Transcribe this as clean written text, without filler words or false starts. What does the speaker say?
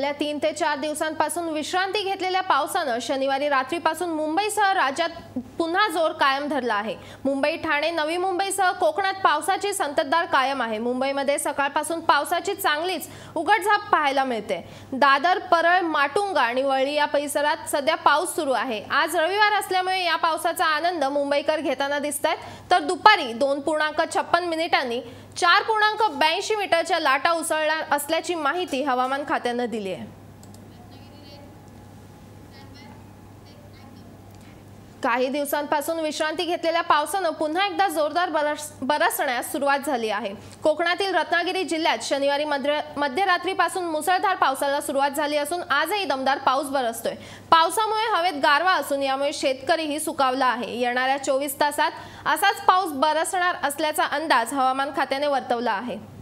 गेल्या 3 ते 4 दिवसांपासून विश्रांती घेतलेल्या पावसानं शनिवारी रात्रीपासून मुंबईसह राज्यात पुन्हा जोर कायम धरला आहे। मुंबई, ठाणे, नवी मुंबईसह कोकणात पावसाची संततधार कायम आहे। मुंबईमध्ये सकाळपासून पावसाची चांगलीच उघडझाप पाहायला मिळते। दादर, परळ, माटुंगा आणि वळी या परिसरात सध्या पाऊस सुरू आहे। आज रविवार असल्यामुळे या पावसाचा आनंद मुंबईकर घेताना दिसतात। तर दुपारी 2.56 मिनिटांनी 4.82 मीटरच्या लाटा उसळणार असल्याची माहिती हवामान खात्याने दिली आहे। काही दिवसांपासून विश्रांती घेतलेल्या पावसानं पुन्हा एकदा जोरदार बरसण्यास सुरुवात झाली आहे। कोकणातील रत्नागिरी जिल्ह्यात शनिवारी मध्यरात्रीपासून मुसळधार पावसाला सुरुवात झाली असून आजही दमदार पाऊस बरसतोय। पावसामुळे हवेत गारवा असून यामुळे शेतकरीही सुकावला आहे। येणाऱ्या 24 तासात असाच पाऊस बरसणार असल्याचा अंदाज हवामान खात्याने वर्तवला आहे।